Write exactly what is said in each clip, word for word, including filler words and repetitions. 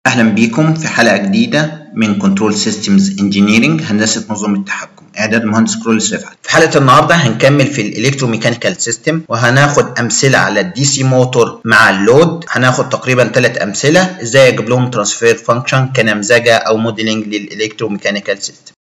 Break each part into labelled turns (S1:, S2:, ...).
S1: أهلا بكم في حلقة جديدة من كنترول سيستمز انجينيرنج هندسة نظم التحكم إعداد مهندس كرولس رفعت. في حلقة النهاردة هنكمل في الإلكتروميكانيكال سيستم وهناخد أمثلة على الدي سي موتور مع اللود. هناخد تقريبا ثلاث أمثلة إزاي أجيب لهم ترانسفير فانكشن كنمذجة أو موديلنج للإلكتروميكانيكال سيستم.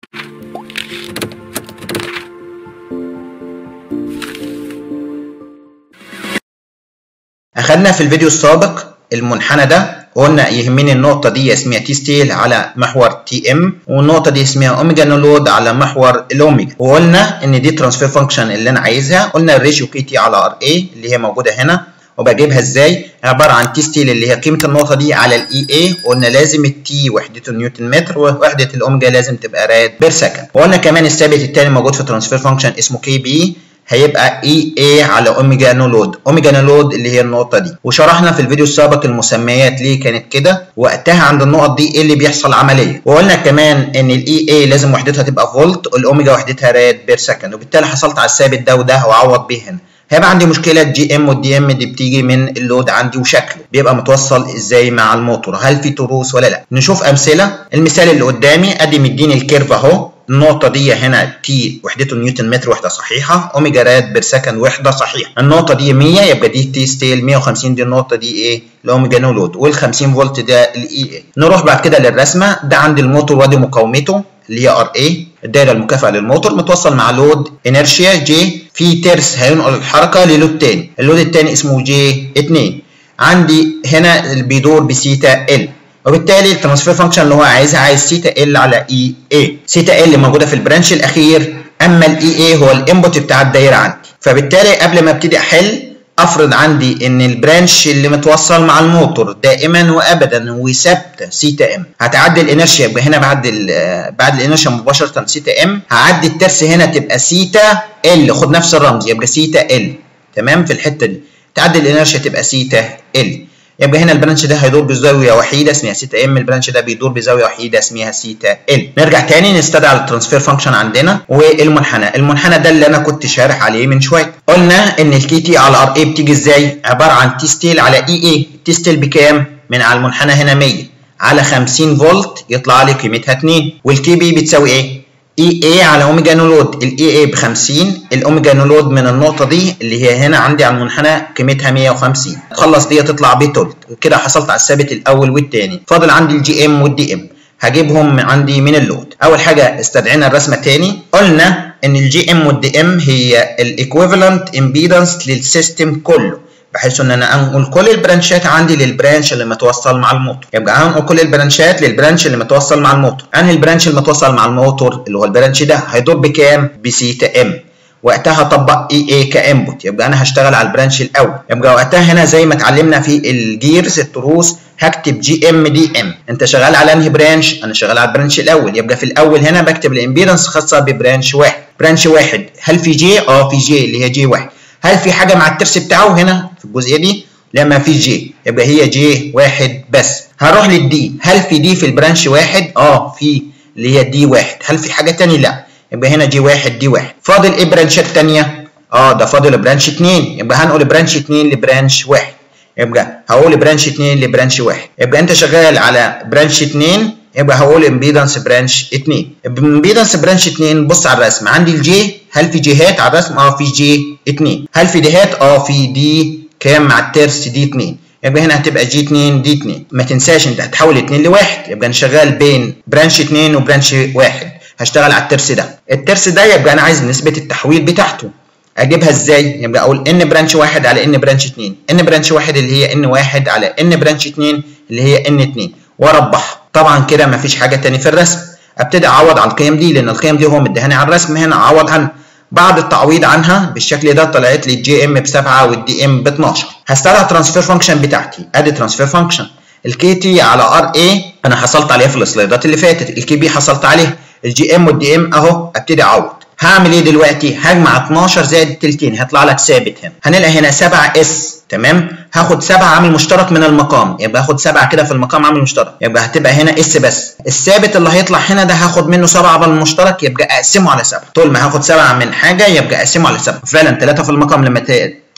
S1: أخدنا في الفيديو السابق المنحنى ده، قلنا يهمني النقطة دي اسمها تي ستيل على محور تي ام، والنقطة دي اسمها اوميجا نو لود على محور الاوميجا، وقلنا ان دي ترانسفير فانكشن اللي انا عايزها. قلنا الريشيو كي تي على ار اي اللي هي موجودة هنا، وبجيبها ازاي؟ عبارة عن تي ستيل اللي هي قيمة النقطة دي على الاي اي، وقلنا لازم التي وحدته نيوتن متر ووحدة الاوميجا لازم تبقى راد بير سكند. وقلنا كمان الثابت التاني موجود في ترانسفير فانكشن اسمه كي بي، هيبقى اي اي على اوميجا نو لود، اوميجا نو لود اللي هي النقطه دي. وشرحنا في الفيديو السابق المسميات ليه كانت كده، وقتها عند النقط دي ايه اللي بيحصل عمليه. وقلنا كمان ان الاي اي لازم وحدتها تبقى فولت والاوميجا وحدتها راد بير سكند، وبالتالي حصلت على الثابت ده وده واعوض بيه هنا. هيبقى عندي مشكله الجي ام والدي ام دي بتيجي من اللود عندي، وشكله بيبقى متوصل ازاي مع الموتور، هل في تروس ولا لا. نشوف امثله. المثال اللي قدامي ادي مديني الكيرف اهو، النقطة دي هنا تي وحدته نيوتن متر وحدة صحيحة، اوميجا راد بير سكند وحدة صحيحة. النقطة دي مية يبقى دي تي ستيل مية وخمسين، دي النقطة دي ايه؟ الاوميجا نو لود، وال خمسين فولت ده الاي اي. نروح بعد كده للرسمة. ده عندي الموتور وادي مقاومته اللي هي ار اي، الدايرة المكافئة للموتور، متوصل مع لود انرشيا جي، في ترس هينقل الحركة للود تاني، اللود التاني اسمه جي اتنين. عندي هنا بيدور بسيتا ال، وبالتالي الترانسفير فانكشن اللي هو عايزها عايز سيتا ال على اي اي. سيتا ال موجوده في البرانش الاخير، اما الاي اي هو الانبوت بتاع الدايره عندي. فبالتالي قبل ما ابتدي احل افرض عندي ان البرانش اللي متوصل مع الموتور دائما وابدا وثابته سيتا ام، هتعدي الانرشيا. يبقى هنا بعد بعد الانرشيا مباشره سيتا ام، هعدي الترس هنا تبقى سيتا ال، خد نفس الرمز يبقى سيتا ال. تمام؟ في الحته دي تعدي الانرشيا تبقى سيتا ال، يبقى هنا البرانش ده هيدور بزاويه وحيده اسمها سيتا ام، البرانش ده بيدور بزاويه وحيده اسمها سيتا ال. نرجع تاني نستدعي الترانسفير فانكشن عندنا والمنحنى. المنحنى ده اللي انا كنت شارح عليه من شويه. قلنا ان الكي تي على ار اي بتيجي ازاي؟ عباره عن تي ستيل على اي اي. تي ستيل بكام؟ من على المنحنى هنا مية على خمسين فولت يطلع لي قيمتها اتنين، والكي بي بتساوي ايه؟ اي اي على اوميجا نو لود، الاي اي ب خمسين، الاوميجا نو لود من النقطه دي اللي هي هنا عندي على المنحنى قيمتها مية وخمسين. تخلص دي تطلع بتلت، كده حصلت على الثابت الاول والثاني. فاضل عندي الجي ام والدي ام، هجيبهم عندي من اللود. اول حاجه استدعينا الرسمه تاني، قلنا ان الجي ام والدي ام هي الايكويفالنت امبيدنس للسيستم كله، بحيث ان انا انقل كل البرانشات عندي للبرانش اللي متوصل مع الموتور. يبقى هنقل كل البرانشات للبرانش اللي متوصل مع الموتور. انهي البرانش المتوصل مع الموتور؟ اللي هو البرانش ده هيدور بكام؟ بسيتا ام. وقتها اطبق اي اي كانبوت، يبقى انا هشتغل على البرانش الاول. يبقى وقتها هنا زي ما اتعلمنا في الجيرز التروس هكتب جي ام دي ام. انت شغال على انهي برانش؟ انا شغال على البرانش الاول. يبقى في الاول هنا بكتب الامبيدنس خاصه ببرانش واحد. برانش واحد هل في جي؟ اه في جي اللي هي جي واحد. هل في حاجه مع الترس بتاعه هنا في الجزئيه دي؟ لا ما فيش جي، يبقى هي جي واحد بس. هروح للدي، هل في دي في البرانش واحد؟ اه في اللي هي دي واحد. هل في حاجه ثانيه؟ لا، يبقى هنا جي واحد دي واحد. فاضل ايه برانشات ثانيه؟ اه ده فاضل برانش اتنين، يبقى هنقول برانش اتنين لبرانش واحد. يبقى هقول برانش اتنين لبرانش واحد. يبقى انت شغال على برانش اتنين، يبقى هقول امبيدنس برانش اتنين. امبيدنس برانش اتنين، بص على الرسم عندي الجي، هل في جيهات على الرسم؟ اه في جي اتنين. هل في ديهات؟ اه في دي كام مع الترس؟ دي اتنين. يبقى هنا هتبقى جي اتنين دي اتنين. ما تنساش انت هتحول اتنين لواحد، يبقى انا شغال بين برانش اتنين وبرانش واحد. هشتغل على الترس ده. الترس ده يبقى انا عايز نسبة التحويل بتاعته. اجيبها ازاي؟ يبقى اقول ان برانش واحد على ان برانش اتنين. ان برانش واحد اللي هي ان واحد على ان برانش اتنين اللي هي ان اتنين، واربحها. طبعا كده مفيش حاجة تاني في الرسم. ابتدي اعوض على القيم دي، لان القيم دي هو مديهاني على الرسم هنا، اعوض عنها. بعد التعويض عنها بالشكل ده طلعت لي الجي ام ب سبعة والدي ام ب اتناشر. هستدعي الترانسفير فانكشن بتاعتي. ادي ترانسفير فانكشن. الكي تي على ار اي انا حصلت عليها في السلايدات اللي فاتت، الكي بي حصلت عليها، الجي ام والدي ام اهو. ابتدي اعوض. هعمل ايه دلوقتي؟ هجمع اتناشر زائد التلتين، هيطلع لك ثابت هنا. هنلاقي هنا سبعة اس. تمام؟ هاخد سبعة عامل مشترك من المقام، يبقى هاخد سبعة كده في المقام عامل مشترك، يبقى هتبقى هنا اس بس. الثابت اللي هيطلع هنا ده هاخد منه سبعة بالمشترك، يبقى اقسمه على سبعة. طول ما هاخد سبعة من حاجه يبقى اقسمه على سبعة. فعلا تلاتة في المقام لما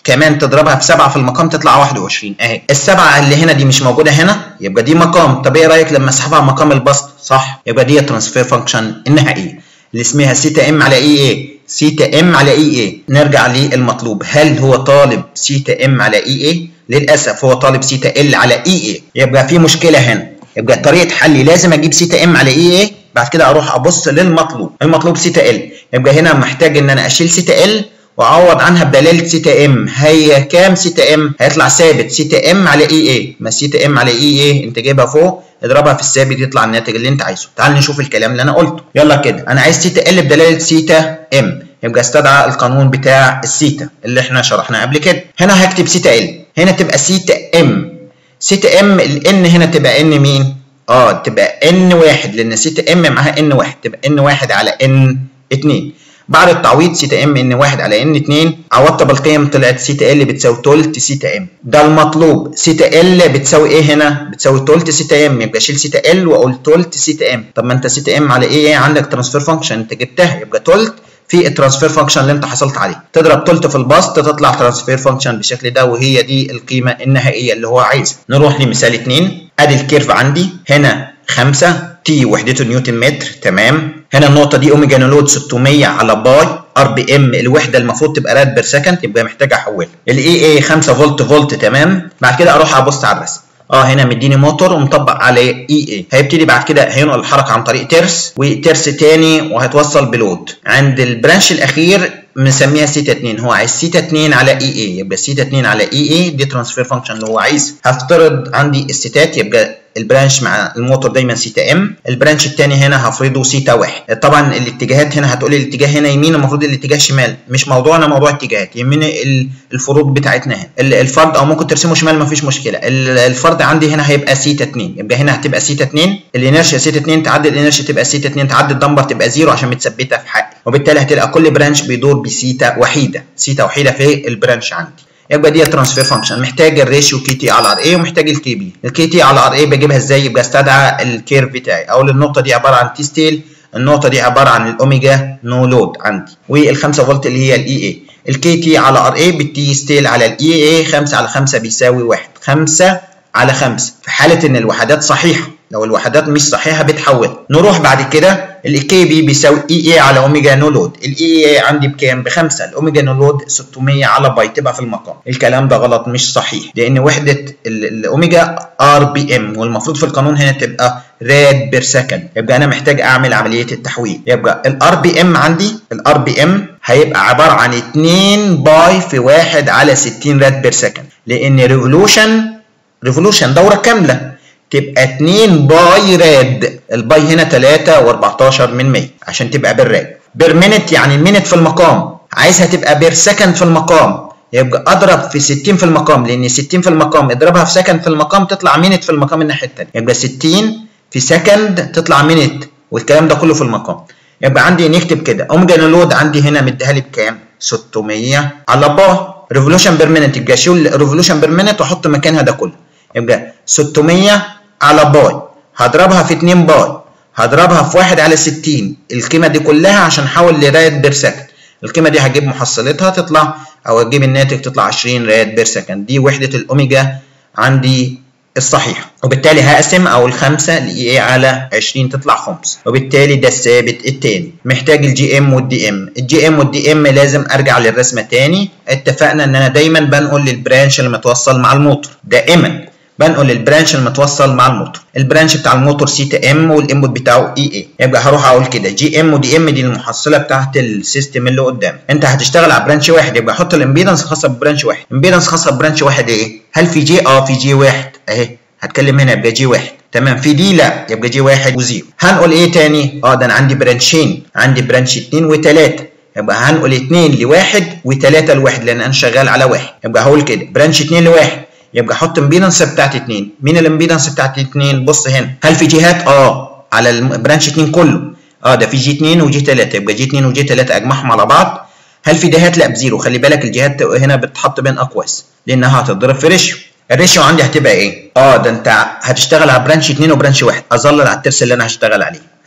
S1: كمان تضربها في سبعة في المقام تطلع واحد وعشرين اهي. السبعة اللي هنا دي مش موجودة هنا، يبقى دي مقام. طب ايه رأيك لما اسحبها مقام البسط؟ صح، يبقى دي الترانسفير فانكشن النهائية اللي اسمها سيتا ام على اي اي. سيتا ام على اي اي. نرجع للمطلوب، هل هو طالب سيتا ام على اي اي؟ للاسف هو طالب سيتا ال على اي اي. يبقى في مشكلة هنا. يبقى طريقة حلي لازم اجيب سيتا ام على اي اي، بعد كده اروح ابص للمطلوب. المطلوب سيتا ال، يبقى هنا محتاج ان انا اشيل سيتا ال واعوض عنها بدلاله سيتا ام. هي كام سيتا ام؟ هيطلع ثابت سيتا ام على اي اي. ما سيتا ام على اي اي انت جايبها فوق، اضربها في الثابت يطلع الناتج اللي انت عايزه. تعال نشوف الكلام اللي انا قلته. يلا كده، انا عايز سيتا ال بدلاله سيتا ام، يبقى استدعى القانون بتاع السيتا اللي احنا شرحناه قبل كده. هنا هكتب سيتا ال، هنا تبقى سيتا ام. سيتا ام الان هنا تبقى ان مين؟ اه تبقى ان واحد، لان سيتا ام معاها ان واحد، تبقى ان واحد على ان اتنين. بعد التعويض سيتا ام ان واحد على ان اتنين، عوضت بالقيم طلعت سيتا ال بتساوي تلت سيتا ام. ده المطلوب. سيتا ال بتساوي ايه هنا؟ بتساوي تلت سيتا ام، يبقى شيل سيتا ال واقول تلت سيتا ام. طب ما انت سيتا ام على ايه عندك ترانسفير فانكشن انت جبتها، يبقى تلت في الترانسفير فانكشن اللي انت حصلت عليه، تضرب تلت في البسط تطلع ترانسفير فانكشن بالشكل ده، وهي دي القيمه النهائيه اللي هو عايزها. نروح لمثال اتنين. ادي الكيرف عندي هنا خمسة، تي وحدته نيوتن متر، تمام. هنا النقطه دي اوميجا نولود ستمية على باي ار بي ام، الوحده المفروض تبقى راد بير سكند، يبقى محتاج احولها. الاي اي خمسة فولت فولت، تمام. بعد كده اروح ابص على الرسم. اه هنا مديني موتور ومطبق على اي اي. هيبتدي بعد كده هينقل الحركه عن طريق ترس وترس تاني وهيتوصل بلود. عند البرانش الاخير مسميها سيتا اتنين، هو عايز سيتا اتنين على اي اي، يبقى سيتا اتنين على اي اي دي ترانسفير فانكشن اللي هو عايزها. هفترض عندي السيتات، يبقى البرانش مع الموتور دايما سيتا ام، البرانش الثاني هنا هفرضه سيتا واحد. طبعا الاتجاهات هنا هتقولي الاتجاه هنا يمين، المفروض الاتجاه شمال، مش موضوعنا موضوع اتجاهات، يهمني الفروض بتاعتنا هنا. الفرض او ممكن ترسمه شمال مفيش مشكله. الفرض عندي هنا هيبقى سيتا اتنين، يبقى هنا هتبقى سيتا اتنين، الانرشيا سيتا اتنين تعدي الانرشيا تبقى سيتا اتنين، تعدي الدمبر تبقى زيرو عشان متثبته في حقي، وبالتالي هتلقى كل برانش بيدور بسيتا وحيده، سيتا وحيده في البرانش عندي. يبقى دي الترانسفير فانكشن. محتاج الريشيو كي تي على ار اي ومحتاج الكي بي. الكي تي على ار اي بجيبها ازاي؟ يبقى استدعى الكيرف بتاعي، اقول النقطه دي عباره عن تي ستيل، النقطه دي عباره عن الاوميجا نو لود عندي، والخمسة فولت اللي هي الاي اي. الكي تي على ار اي بالتي ستيل على الاي اي، خمسة على خمسة بيساوي واحد، خمسة على خمسة في حاله ان الوحدات صحيحه، لو الوحدات مش صحيحه بتحول. نروح بعد كده الكي بي بيساوي اي اي على اوميجا نو لود. الاي اي عندي بكام؟ بخمسة، الاوميجا نو لود ستمية على باي، تبقى في المقام. الكلام ده غلط مش صحيح، لان وحده الاوميجا ار بي ام، والمفروض في القانون هنا تبقى راد بير سكند، يبقى انا محتاج اعمل عمليه التحويل. يبقى الار بي ام عندي، الار بي ام هيبقى عباره عن اتنين باي في واحد على ستين راد بير سكند، لان ريفولوشن ريفولوشن دوره كامله تبقى اتنين باي راد. الباي هنا تلاتة واربعتاشر من مية عشان تبقى بالراد. بير مينت يعني المينت في المقام، عايزها تبقى بير سكند في المقام، يبقى اضرب في ستين في المقام، لان ستين في المقام اضربها في سكند في المقام تطلع مينت في المقام الناحيه الثانيه، يبقى ستين في سكند تطلع مينت، والكلام ده كله في المقام. يبقى عندي نكتب كده اوميجا لود عندي هنا مديها لي بكام؟ ستمية على باي. ريفولوشن بير مينت، يبقى اشيل ريفولوشن بير مينت واحط مكانها ده كله، يبقى ستمية على باي، هضربها في اتنين باي، هضربها في واحد على ستين، القيمه دي كلها عشان احول لراد بير سكند. القيمه دي هجيب محصلتها تطلع، او اجيب الناتج تطلع عشرين راد بير سكند. دي وحده الاوميجا عندي الصحيحه، وبالتالي هقسم او الخمسه لاي اي على عشرين تطلع خمس، وبالتالي ده الثابت الثاني. محتاج الجي ام والدي ام. الجي ام والدي ام لازم ارجع للرسمه تاني. اتفقنا ان انا دايما بنقل للبرانش اللي متوصل مع الموتور، دائما بنقل للبرانش المتوصل مع الموتور. البرانش بتاع الموتور سيتا ام والانبوت بتاعه اي اي، يبقى هروح اقول كده جي ام ودي ام دي المحصله بتاعت السيستم اللي قدام. انت هتشتغل على برانش واحد، يبقى حط الامبيدنس الخاصه ببرانش واحد. امبيدنس خاصه ببرانش واحد ايه؟ هل في جي؟ اه في جي واحد اهي، هتكلم هنا يبقى جي واحد، تمام. في دي لا، يبقى جي واحد وزيرو. هنقول ايه تاني؟ اه ده انا عندي برانشين، عندي برانش اتنين وتلاته، يبقى هنقول اتنين لواحد وتلاته لواحد، لان انا شغال على واحد. يبقى هقول كده برانش اتنين لواحد، يبقى احط امبيدنس بتاعت اتنين. مين الامبيدنس بتاعت اتنين؟ بص هنا، هل في جهات؟ اه على البرانش اتنين كله، اه ده في جي اتنين وجي تلاته، يبقى جي اتنين وجي تلاته اجمعهم على بعض. هل في جهات؟ لا بزيرو. خلي بالك الجهات هنا بتتحط بين اقواس لانها هتتضرب في ريشيو. الريشيو عندي هتبقى ايه؟ اه ده انت هتشتغل على برانش اتنين وبرانش واحد، اظلل على الترس اللي انا هشتغل عليه،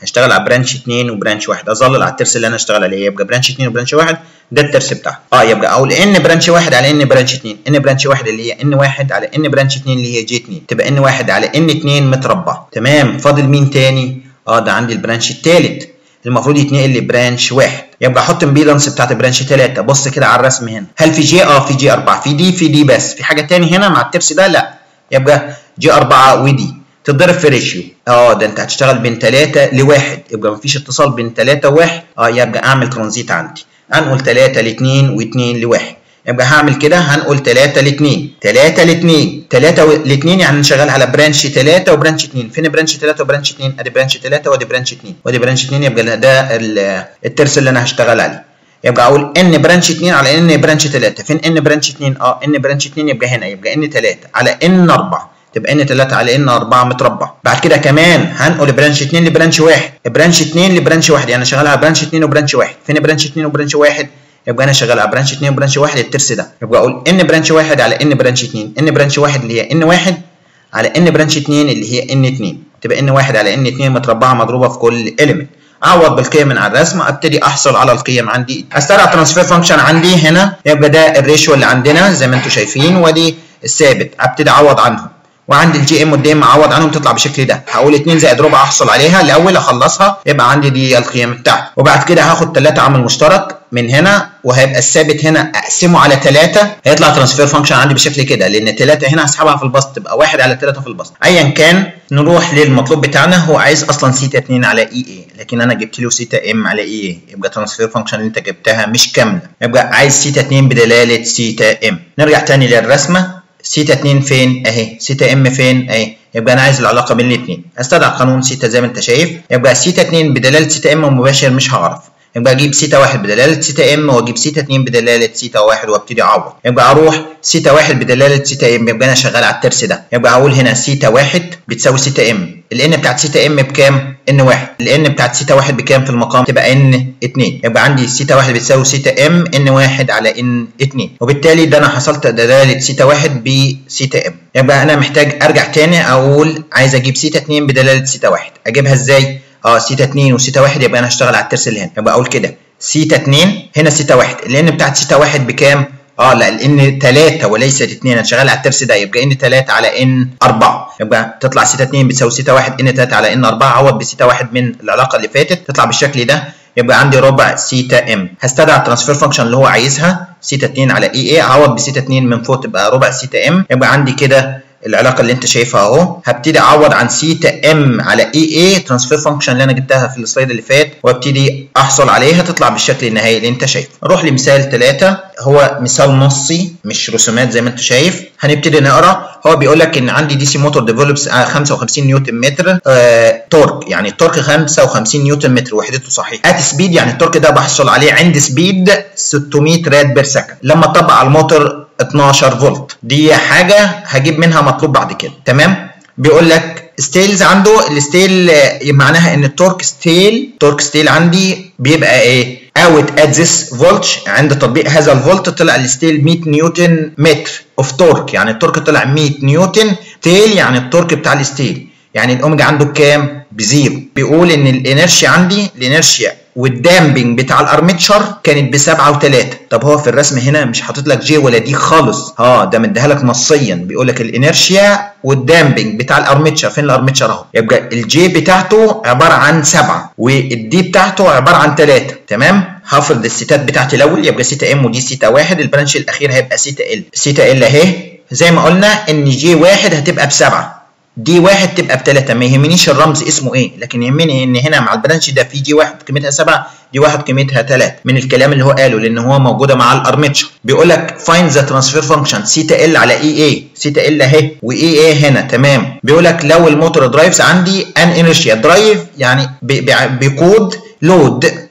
S1: هشتغل على برانش اتنين وبرانش واحد، اظلل على الترس اللي انا هشتغل عليه، يبقى برانش اتنين وبرانش واحد ده الترس بتاعها. اه يبقى اقول ان برانش واحد على ان برانش اتنين، ان برانش واحد اللي هي ان واحد على ان برانش اتنين اللي هي جي اتنين، تبقى ان واحد على ان اتنين متربع. تمام. فاضل مين تاني؟ اه ده عندي البرانش التالت المفروض يتنقل لبرانش واحد، يبقى احط امبيدنس بتاعت برانش تلاتة. بص كده على الرسم هنا، هل في جي؟ اه في جي أربعة، في دي في دي بس، في حاجه تاني هنا مع الترس ده؟ لا، يبقى جي أربعة ودي تتضرب في ريشيو. اه ده انت هتشتغل بين تلاتة لواحد، يبقى مفيش اتصال بين تلاتة وواحد. اه يبقى اعمل ترانزيت عندي، هنقول تلاتة لاتنين واتنين لواحد، يبقى هعمل كده هنقول تلاتة لاتنين، تلاتة لاتنين، تلاتة لاتنين، يعني نشغل على برانش تلاتة وبرانش اتنين. فين برانش تلاتة وبرانش اتنين؟ ادي برانش تلاتة وادي برانش اتنين وادي برانش اتنين، يبقى ده الترس اللي انا هشتغل عليه. يبقى اقول ان برانش اتنين على ان برانش تلاتة. فين ان برانش اتنين؟ اه ان برانش اتنين يبقى هنا، يبقى ان تلاتة على ان أربعة، تبقى ان تلاتة على ان أربعة متربع. بعد كده كمان هنقول برانش اتنين لبرانش واحد، برانش اتنين لبرانش واحد، يعني شغال على برانش اتنين وبرانش واحد. فين برانش اتنين وبرانش واحد؟ يبقى انا شغال على برانش اتنين وبرانش واحد الترس ده. يبقى اقول ان برانش واحد على ان برانش اتنين، ان برانش واحد اللي هي ان واحد على ان برانش اتنين اللي هي ان اتنين، تبقى ان واحد على ان اتنين متربعه مضروبه في كل اليمنت. اعوض بالقيم من على الرسم، ابتدي احصل على القيم عندي. استدعى ترانسفير فانكشن عندي هنا، يبقى ده الريشيو اللي عندنا زي ما انتم شايفين، ودي الثابت ابتدي اعوض عنهم، وعندي الجي ام قدام اعوض عنهم تطلع بالشكل ده. هقول اتنين زائد ربع احصل عليها الاول اخلصها، يبقى عندي دي القيم بتاعتي. وبعد كده هاخد تلاتة عامل مشترك من هنا، وهيبقى الثابت هنا اقسمه على تلاتة، هيطلع ترانسفير فانكشن عندي بالشكل كده، لان تلاتة هنا هسحبها في البسط تبقى واحد على تلاتة في البسط. ايا كان نروح للمطلوب بتاعنا. هو عايز اصلا سيتا اتنين على اي اي، لكن انا جبت له سيتا ام على اي اي، يبقى ترانسفير فانكشن اللي انت جبتها مش كامله، يبقى عايز سيتا اتنين بدلاله سيتا ام. نرجع تاني للرسمه، سيتا اتنين فين؟ اهي. سيتا ام فين؟ اهي. يبقى انا عايز العلاقه بين الاثنين، استدعى قانون سيتا زي ما انت شايف. يبقى سيتا اتنين بدلاله سيتا ام مباشر مش هعرف، يبقى اجيب سيتا واحد بدلاله سيتا ام، واجيب سيتا اتنين بدلاله سيتا واحد، وابتدي اعوض. يبقى اروح سيتا واحد بدلاله سيتا ام، يبقى انا شغال على الترس ده. يبقى هقول هنا سيتا واحد بتساوي سيتا ام، الان بتاعت سيتا ام بكام؟ ان واحد، الان بتاعت سيتا واحد بكام في المقام؟ تبقى ان اتنين، يبقى عندي سيتا واحد بتساوي سيتا ام ان واحد على ان اتنين، وبالتالي ده انا حصلت دلاله سيتا واحد بسيتا ام. يبقى انا محتاج ارجع تاني اقول عايز اجيب سيتا اتنين بدلاله سيتا واحد. اجيبها ازاي؟ اه سيتا اتنين وسيتا واحد، يبقى انا هشتغل على الترس اللي هنا. يبقى اقول كده سيتا اتنين هنا سيتا واحد، الان بتاعت سيتا واحد بكام؟ اه لا الان تلاتة وليست اتنين، انا شغال على الترس ده، يبقى ان تلاتة على ان أربعة، يبقى تطلع سيتا اتنين بتساوي سيتا واحد ان تلاتة على ان أربعة. عوض بسيتا واحد من العلاقه اللي فاتت تطلع بالشكل ده، يبقى عندي ربع سيتا ام. هستدعى الترانسفير فانكشن اللي هو عايزها سيتا اتنين على اي اي، اعوض بسيتا اتنين من فوق تبقى ربع سيتا ام. يبقى عندي كده العلاقه اللي انت شايفها اهو. هبتدي اعوض عن سيتا ام على اي اي ترانسفير فانكشن اللي انا جبتها في السلايد اللي فات، وابتدي احصل عليها تطلع بالشكل النهائي اللي انت شايفه. نروح لمثال تلاتة، هو مثال نصي مش رسومات زي ما انت شايف. هنبتدي نقرا. هو بيقول لك ان عندي دي سي موتور ديفلوبس خمسة وخمسين نيوتن متر آه تورك، يعني التورك خمسة وخمسين نيوتن متر وحدته صحيح. ات سبيد يعني التورك ده بحصل عليه عند سبيد ستمية راد بير سكند لما اطبق على الموتور اتناشر فولت. دي حاجه هجيب منها مطلوب بعد كده. تمام. بيقول لك ستيلز عنده، الستيل معناها ان التورك ستيل، تورك ستيل عندي بيبقى ايه؟ اوت ات ذس فولتج، عند تطبيق هذا الفولت طلع الستيل مية نيوتن متر اوف تورك، يعني التورك طلع مية نيوتن. تيل يعني التورك بتاع الستيل، يعني الاوميجا عنده بكام؟ بزيرو. بيقول ان الانرشيا عندي، الانرشيا والدامبنج بتاع الارميتشر كانت بسبعة وتلاتة. طب هو في الرسم هنا مش حاطط لك جي ولا دي خالص، اه ده مديها لك نصيا. بيقول لك الانرشيا والدامبنج بتاع الارميتشر، فين الارميتشر اهو، يبقى الجي بتاعته عباره عن سبعة والدي بتاعته عباره عن تلاتة. تمام. هفرض السيتات بتاعتي الاول، يبقى سيتا ام ودي سيتا واحد، البرانش الاخير هيبقى سيتا ال. سيتا ال اهي زي ما قلنا ان جي واحد هتبقى بسبعة، دي واحد تبقى بتلاتة. ما يهمنيش الرمز اسمه ايه، لكن يهمني ان هنا مع البرانش ده في جي واحد قيمتها سبعة، دي واحد قيمتها تلاتة، من الكلام اللي هو قاله لان هو موجوده مع الارميتشر. بيقول لك فايند ذا ترانسفير فانكشن سيتا ال على اي اي، سيتا ال اهي واي اي هنا. تمام. بيقول لك لو الموتور درايفز عندي ان انرشيا، درايف يعني بيقود لود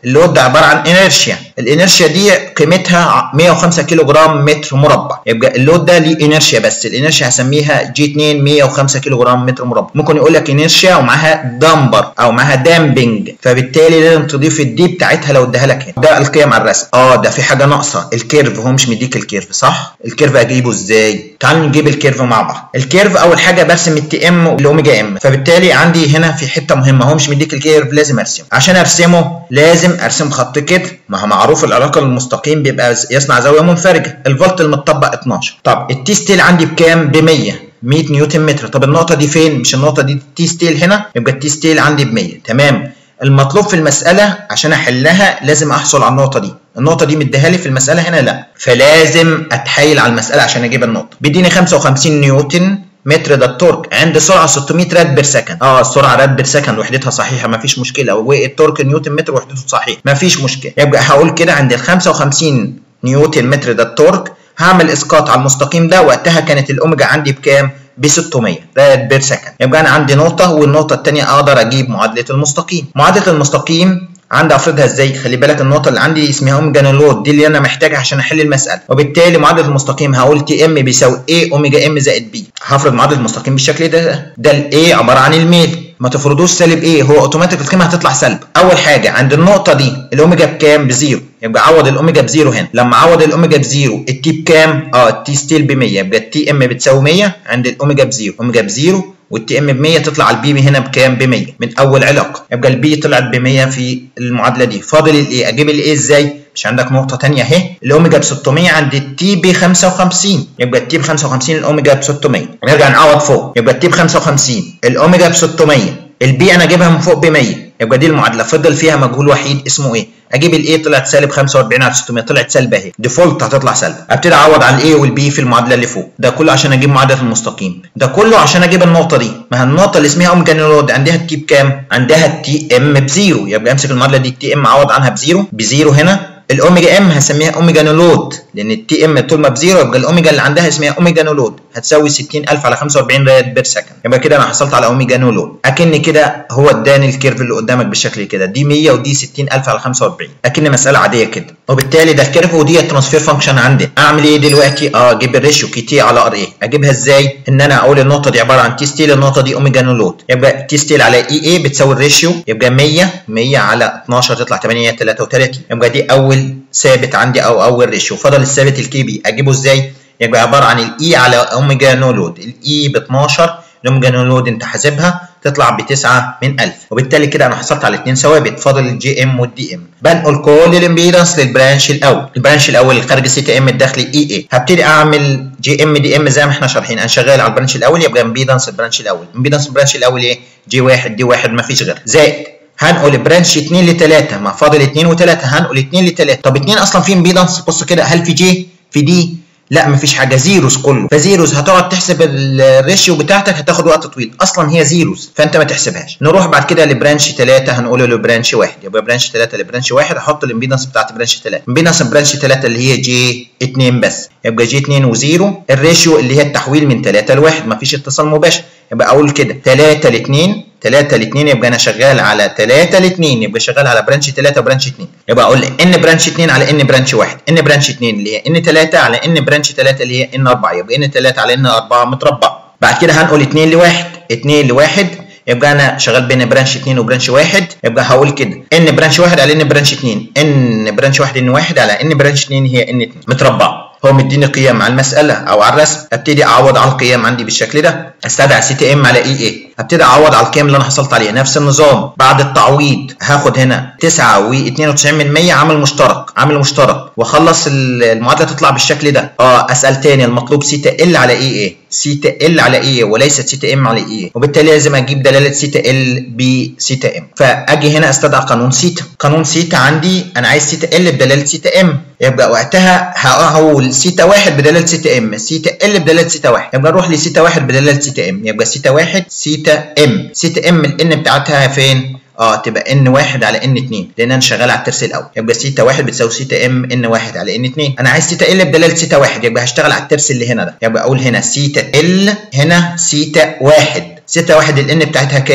S1: اللود ده عباره عن انيرشيا، الانيرشيا دي قيمتها مية وخمسة كيلو جرام متر مربع، يبقى اللود ده ليه انيرشيا بس، الانيرشيا هسميها جي اتنين مية وخمسة كيلو جرام متر مربع. ممكن يقول لك انيرشيا ومعاها دامبر او معاها دامبنج، فبالتالي لازم تضيف الدي بتاعتها لو اداها لك هنا. ده القيم على الرسم. اه ده في حاجه ناقصه، الكيرف هو مش مديك الكيرف صح؟ الكيرف اجيبه ازاي؟ تعالوا نجيب الكيرف مع بعض. الكيرف اول حاجه برسم التي ام والاوميجا ام، فبالتالي عندي هنا في حته مهمه، هو مش مديك الكيرف لازم ارسمه. عشان ارسمه لازم ارسم خط كده، ما هو معروف العلاقه المستقيم بيبقى يصنع زاويه منفرجه، الفولت المطبق اتناشر. طب التي ستيل عندي بكام؟ ب مية، مية نيوتن متر. طب النقطه دي فين؟ مش النقطه دي التي ستيل هنا، يبقى التي ستيل عندي ب مية. تمام. المطلوب في المساله عشان احلها لازم احصل على النقطه دي، النقطه دي مديها لي في المساله هنا لا، فلازم اتحايل على المساله عشان اجيب النقطه. بيديني خمسة وخمسين نيوتن متر، ده التورك عند سرعه ستمية راد بير سكند. اه السرعه راد بير سكند وحدتها صحيحه مفيش مشكله، والتورك نيوتن متر وحدته صحيح مفيش مشكله. يبقى هقول كده عند ال خمسة وخمسين نيوتن متر ده التورك، هعمل اسقاط على المستقيم ده، وقتها كانت الاوميجا عندي بكام؟ ب ستمية راد بير سكند. يبقى انا عندي نقطه، والنقطه الثانيه اقدر اجيب معادله المستقيم. معادله المستقيم عندي افرضها ازاي؟ خلي بالك النقطه اللي عندي اسمها اوميجا نولود، دي اللي انا محتاجها عشان احل المساله، وبالتالي معادله المستقيم هقول تي ام بيساوي ايه اوميجا ام زائد بي. هفرض معادله المستقيم بالشكل ده، ده الايه عباره عن الميل، ما تفرضوش سالب ايه، هو اوتوماتيك القيمه هتطلع سالب. اول حاجه عند النقطه دي الاوميجا بكام؟ بزيرو، يبقى عوض الاوميجا بزيرو هنا. لما عوض الاوميجا بزيرو التي بكام؟ اه التي ستيل ب مية، يبقى التي ام بتساوي مية عند الاوميجا بزيرو، اوميجا بزيرو والتي ام ب مية، تطلع البي هنا بكام؟ ب مية من اول علاقه، يبقى البي طلعت ب مية في المعادله دي. فاضل الايه؟ اجيب الايه ازاي؟ مش عندك نقطه ثانيه اهي، الاوميجا ب ستمية عند التي ب خمسة وخمسين، يبقى التي ب خمسة وخمسين الاوميجا ب ستمية. نرجع نعوض فوق، يبقى التي ب خمسة وخمسين الاوميجا ب ستمية، البي انا اجيبها من فوق ب مية، يبقى دي المعادله. فضل فيها مجهول وحيد اسمه ايه؟ اجيب الايه، طلعت سالب خمسة واربعين على ستمية، طلعت سالبه اهي، ديفولت هتطلع سالبه. ابتدي اعوض على الايه والبي في المعادله اللي فوق، ده كله عشان اجيب معادله المستقيم، ده كله عشان اجيب النقطه دي. ما هي النقطه اللي اسمها اوميجا نولود عندها التي بكام؟ عندها التي ام بزيرو، يبقى امسك المعادله دي التي ام اعوض عنها بزيرو، بزيرو هنا. الاوميجا ام هسميها اوميجا نولود، لان التي ام طول ما بزيرو يبقى الاوميجا اللي عندها اسمها اوميجا نولود، هتساوي ستين ألف على خمسة واربعين راد بير سكند. يبقى كده انا حصلت على اوميجا نولود. اكن كده هو اداني الكيرف اللي قدامك بالشكل كده، دي مية ودي ستين ألف على خمسة واربعين، اكن مساله عاديه كده، وبالتالي ده الكيرف ودي الترانسفير فانكشن عندي. اعمل ايه دلوقتي؟ اه اجيب الريشيو كي تي على ار ايه. اجيبها ازاي؟ ان انا اقول النقطه دي عباره عن تي ستيل، النقطه دي اوميجا نولود، يبقى تي ستيل على اي اي بتساوي الريشيو، يبقى مية مية على اتناشر تطلع تمنمية وتلاتة وتلاتين، يبقى دي اول ثابت عندي او اول ريشيو. فضل الثابت الكي بي، اجيبه ازاي؟ يبقى عباره عن الاي على اوميجا نولود، الاي ب اتناشر، الاوميجا نولود انت حاسبها تطلع ب تسعة من ألف، وبالتالي كده انا حصلت على اثنين ثوابت، فاضل الجي ام والدي ام. بنقل كل الامبيدنس للبرانش الاول، البرانش الاول اللي خارج سي تي ام الداخلي اي اي. هبتدي اعمل جي ام دي ام زي ما احنا شارحين، انا شغال على البرانش الاول، يبقى امبيدنس البرانش الاول، امبيدنس البرانش الاول ايه؟ جي واحد دي واحد مفيش غير، زائد هنقل برانش اتنين ل تلاتة، ما فاضل اتنين و تلاتة، هنقل اتنين ل تلاتة. طب اتنين اصلا في امبيدنس، بص كده، هل في جي في دي؟ لا مفيش حاجه، زيروز كله، فزيروز هتقعد تحسب الريشيو بتاعتك هتاخد وقت طويل، اصلا هي زيروز فانت ما تحسبهاش. نروح بعد كده لبرانش تلاتة، هنقول له برانش واحد، يبقى برانش تلاتة لبرانش واحد، احط الامبيدنس بتاعت برانش تلاتة، امبيدنس برانش تلاتة اللي هي جي اتنين بس، يبقى جي اتنين وزيرو، الريشيو اللي هي التحويل من تلاتة ل واحد، مفيش اتصال مباشر، يبقى اقول كده تلاتة ل اتنين، تلاتة ل اتنين، يبقى انا شغال على تلاتة ل اتنين، يبقى شغال على برانش تلاتة وبرانش اتنين، يبقى اقول ان برانش اتنين على ان برانش واحد، ان برانش اتنين اللي هي ان تلاتة على ان برانش تلاتة اللي هي ان اربعة، يبقى ان تلاتة على ان اربعة متربع. بعد كده هنقول اتنين ل واحد، اتنين ل واحد، يبقى انا شغال بين برانش اتنين وبرانش واحد، يبقى هقول كده ان برانش واحد على ان برانش اتنين، ان برانش واحد ان واحد على ان برانش اتنين هي ان اتنين متربع. هو مديني قيم على المساله او على الرسم، ابتدي اعوض على القيم عندي بالشكل ده، استدعي سي تي ام على اي اي، ابتدي اعوض على القيم اللي انا حصلت عليها، نفس النظام. بعد التعويض هاخد هنا تسعة واتنين وتسعين من مية عامل مشترك، عامل مشترك، واخلص المعادله تطلع بالشكل ده. اه اسال تاني، المطلوب سيتا ال على اي اي، سيتا ال على اي اي وليست سيتا ام على اي اي، وبالتالي لازم اجيب دلاله سيتا ال بسيتا ام، فاجي هنا استدعي قانون سيتا. قانون سيتا عندي انا عايز سيتا ال بدلاله سيتا ام، يبقى وقتها هقول سيتا واحد بدلاله سيتا ام، سيتا ال بدلاله سيتا واحد، يبقى نروح لسيتا واحد بدلاله سيتا ام، يبقى سيتا واحد سيتا ام، سيتا ام الان بتاعتها فين؟ اه تبقى ان واحد على ان اتنين، لان انا شغال على الترس الاول، يبقى سيتا واحد بتساوي سيتا ام ان واحد على ان اتنين. انا عايز سيتا ال بدلاله سيتا واحد، يبقى هشتغل على الترس اللي هنا ده، يبقى اقول هنا سيتا ال، هنا سيتا واحد، سيتا واحد الان بتاعتها كام؟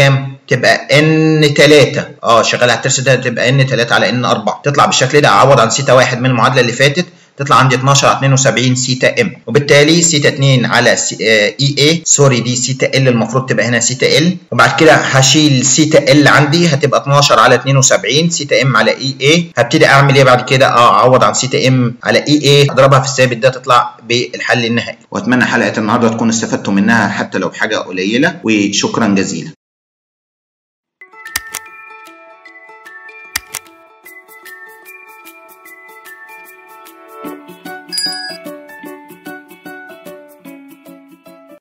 S1: تبقى ان تلاتة، اه شغال على الترس ده تبقى ان تلاتة على ان أربعة، تطلع بالشكل ده. اعوض عن سيتا واحد من المعادله اللي فاتت تطلع عندي اتناشر على اتنين وسبعين سيتا ام، وبالتالي سيتا اتنين على اي اي سوري دي سيتا ال المفروض تبقى هنا سيتا ال، وبعد كده هشيل سيتا ال عندي هتبقى اتناشر على اتنين وسبعين سيتا ام على اي اي. هبتدي اعمل ايه بعد كده؟ اه اعوض عن سيتا ام على اي اي، اضربها في الثابت ده تطلع بالحل النهائي. واتمنى حلقه النهارده تكونوا استفدتوا منها حتى لو حاجه قليله، وشكرا جزيلا.